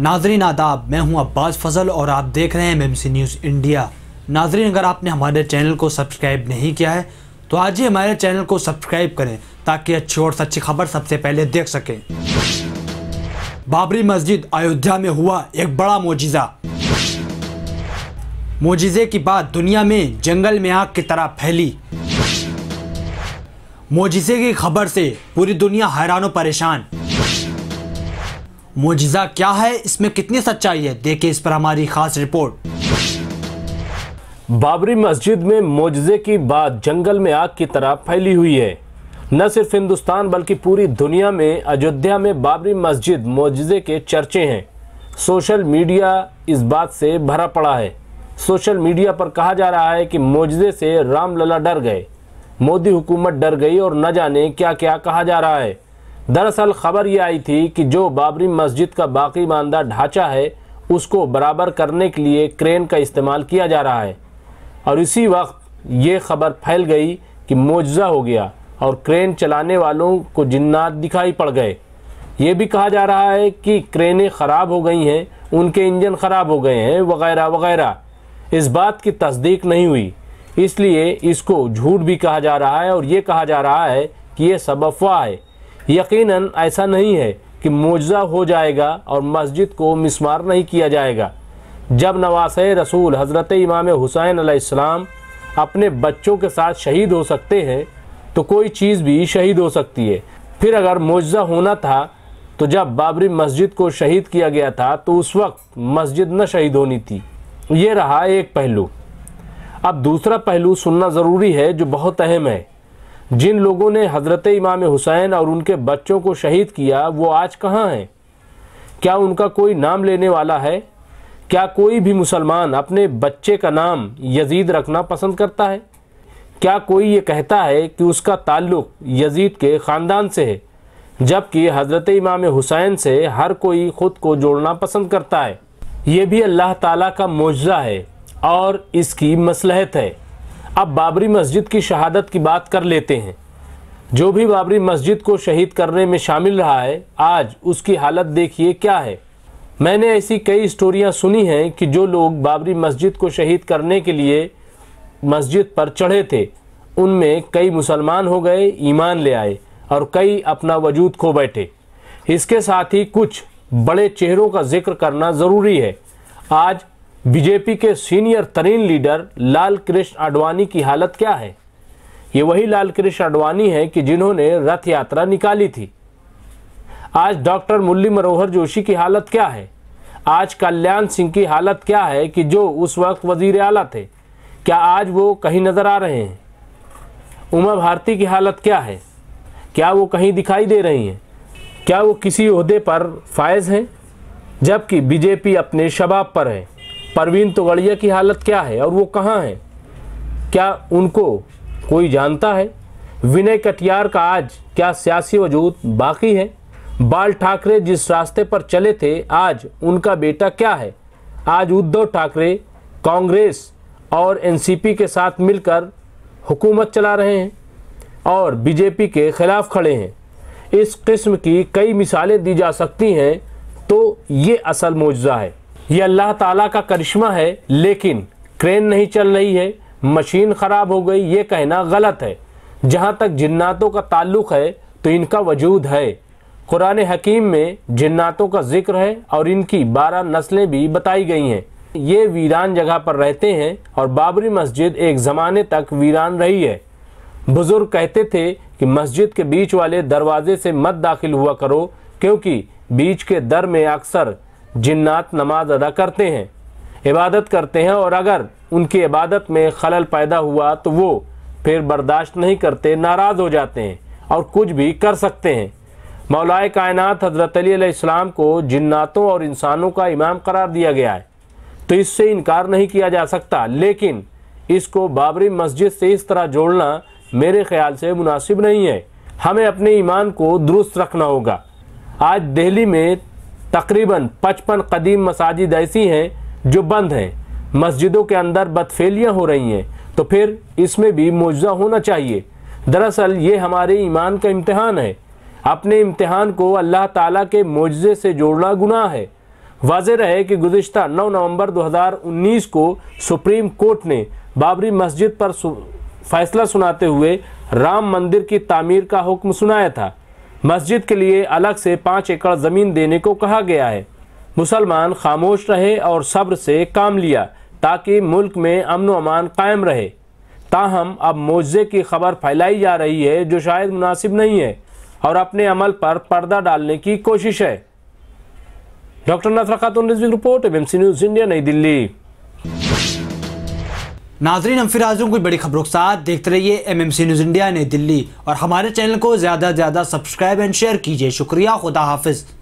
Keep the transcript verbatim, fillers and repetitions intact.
नाजरीन आदाब, मैं हूं अब्बास फजल और आप देख रहे हैं एमएमसी न्यूज़ इंडिया। नाजरीन, अगर आपने हमारे चैनल को सब्सक्राइब नहीं किया है तो आज ही हमारे चैनल को सब्सक्राइब करें ताकि अच्छी और सच्ची खबर सबसे पहले देख सकें। बाबरी मस्जिद अयोध्या में हुआ एक बड़ा मोजिज़ा। मोजिज़े की बात दुनिया में जंगल में आग की तरह फैली। मोजिज़े की खबर से पूरी दुनिया हैरान और परेशान। मोजिज़ा क्या है, इसमें कितनी सच्चाई है, देखिए इस पर हमारी खास रिपोर्ट। बाबरी मस्जिद में मोजिज़े की बात जंगल में आग की तरह फैली हुई है। न सिर्फ हिंदुस्तान बल्कि पूरी दुनिया में अयोध्या में बाबरी मस्जिद मोजिज़े के चर्चे हैं। सोशल मीडिया इस बात से भरा पड़ा है। सोशल मीडिया पर कहा जा रहा है कि मोजिज़े से रामलला डर गए, मोदी हुकूमत डर गई और न जाने क्या क्या कहा जा रहा है। दरअसल खबर ये आई थी कि जो बाबरी मस्जिद का बाकी मानदा ढांचा है उसको बराबर करने के लिए क्रेन का इस्तेमाल किया जा रहा है और इसी वक्त ये खबर फैल गई कि मोजिज़ा हो गया और क्रेन चलाने वालों को जिन्नात दिखाई पड़ गए। ये भी कहा जा रहा है कि क्रेनें ख़राब हो गई हैं, उनके इंजन ख़राब हो गए हैं वगैरह वगैरह। इस बात की तस्दीक नहीं हुई, इसलिए इसको झूठ भी कहा जा रहा है और ये कहा जा रहा है कि ये सब अफवाह है। यकीनन ऐसा नहीं है कि मोजिज़ा हो जाएगा और मस्जिद को मिस्मार नहीं किया जाएगा। जब नवासे रसूल हज़रत इमाम हुसैन अलैहिस्सलाम अपने बच्चों के साथ शहीद हो सकते हैं तो कोई चीज़ भी शहीद हो सकती है। फिर अगर मोजिज़ा होना था तो जब बाबरी मस्जिद को शहीद किया गया था तो उस वक्त मस्जिद न शहीद होनी थी। ये रहा एक पहलू। अब दूसरा पहलू सुनना ज़रूरी है जो बहुत अहम है। जिन लोगों ने हज़रत इमाम हुसैन और उनके बच्चों को शहीद किया वो आज कहाँ हैं? क्या उनका कोई नाम लेने वाला है? क्या कोई भी मुसलमान अपने बच्चे का नाम यजीद रखना पसंद करता है? क्या कोई ये कहता है कि उसका ताल्लुक़ यजीद के ख़ानदान से है, जबकि हज़रत इमाम हुसैन से हर कोई ख़ुद को जोड़ना पसंद करता है? ये भी अल्लाह ताला का मोजिज़ा है और इसकी मसलहत है। अब बाबरी मस्जिद की शहादत की बात कर लेते हैं। जो भी बाबरी मस्जिद को शहीद करने में शामिल रहा है, आज उसकी हालत देखिए क्या है। मैंने ऐसी कई स्टोरियां सुनी हैं कि जो लोग बाबरी मस्जिद को शहीद करने के लिए मस्जिद पर चढ़े थे उनमें कई मुसलमान हो गए, ईमान ले आए और कई अपना वजूद खो बैठे। इसके साथ ही कुछ बड़े चेहरों का जिक्र करना ज़रूरी है। आज बीजेपी के सीनियर तरीन लीडर लाल कृष्ण आडवाणी की हालत क्या है? ये वही लाल कृष्ण आडवाणी है कि जिन्होंने रथ यात्रा निकाली थी। आज डॉक्टर मुरली मनोहर जोशी की हालत क्या है? आज कल्याण सिंह की हालत क्या है कि जो उस वक्त वजीर आला थे? क्या आज वो कहीं नज़र आ रहे हैं? उमा भारती की हालत क्या है? क्या वो कहीं दिखाई दे रही हैं? क्या वो किसी ओहदे पर फायज हैं? जबकि बीजेपी अपने शबाब पर है। परवीन तोगड़िया की हालत क्या है और वो कहाँ है? क्या उनको कोई जानता है? विनय कटियार का आज क्या सियासी वजूद बाकी है? बाल ठाकरे जिस रास्ते पर चले थे आज उनका बेटा क्या है? आज उद्धव ठाकरे कांग्रेस और एनसीपी के साथ मिलकर हुकूमत चला रहे हैं और बीजेपी के खिलाफ खड़े हैं। इस किस्म की कई मिसालें दी जा सकती हैं। तो ये असल मोजिज़ा है, ये अल्लाह ताला का करिश्मा है। लेकिन क्रेन नहीं चल रही है, मशीन ख़राब हो गई, ये कहना गलत है। जहाँ तक जिन्नातों का ताल्लुक़ है तो इनका वजूद है। कुरान हकीम में जिन्नातों का जिक्र है और इनकी बारह नस्लें भी बताई गई हैं। ये वीरान जगह पर रहते हैं और बाबरी मस्जिद एक ज़माने तक वीरान रही है। बुज़ुर्ग कहते थे कि मस्जिद के बीच वाले दरवाजे से मत दाखिल हुआ करो क्योंकि बीच के दर में अक्सर जिन्नात नमाज अदा करते हैं, इबादत करते हैं और अगर उनकी इबादत में खलल पैदा हुआ तो वो फिर बर्दाश्त नहीं करते, नाराज़ हो जाते हैं और कुछ भी कर सकते हैं। मौलाए कायनात हज़रत अली अलैहिस्सलाम को जिन्नातों और इंसानों का इमाम करार दिया गया है तो इससे इनकार नहीं किया जा सकता। लेकिन इसको बाबरी मस्जिद से इस तरह जोड़ना मेरे ख्याल से मुनासिब नहीं है। हमें अपने ईमान को दुरुस्त रखना होगा। आज दिल्ली में तकरीबन पचपन कदीम मसाजिद ऐसी हैं जो बंद हैं, मस्जिदों के अंदर बदफेलियाँ हो रही हैं, तो फिर इसमें भी मुआवजा होना चाहिए। दरअसल ये हमारे ईमान का इम्तिहान है। अपने इम्तिहान को अल्लाह ताला के मुआवजे से जोड़ना गुनाह है। वाज़ेह रहे कि गुज़िश्ता नौ नवंबर दो हज़ार उन्नीस को सुप्रीम कोर्ट ने बाबरी मस्जिद पर फैसला सुनाते हुए राम मंदिर की तामीर का हुक्म सुनाया था। मस्जिद के लिए अलग से पाँच एकड़ ज़मीन देने को कहा गया है। मुसलमान खामोश रहे और सब्र से काम लिया ताकि मुल्क में अमन व अमान कायम रहे। ताहम अब मुआवजे की खबर फैलाई जा रही है जो शायद मुनासिब नहीं है और अपने अमल पर पर्दा डालने की कोशिश है। डॉक्टर नसरा खातून रिपोर्ट, एमएमसी न्यूज़ इंडिया, नई दिल्ली। नाजरीन, हम फिर हाजिर हूं कुछ बड़ी खबरों के साथ। देखते रहिए एमएमसी न्यूज़ इंडिया, नई दिल्ली, और हमारे चैनल को ज़्यादा से ज़्यादा सब्सक्राइब एंड शेयर कीजिए। शुक्रिया, खुदा हाफिज़।